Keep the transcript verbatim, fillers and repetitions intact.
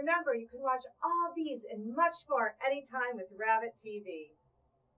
Remember, you can watch all these and much more anytime with RabbitTV.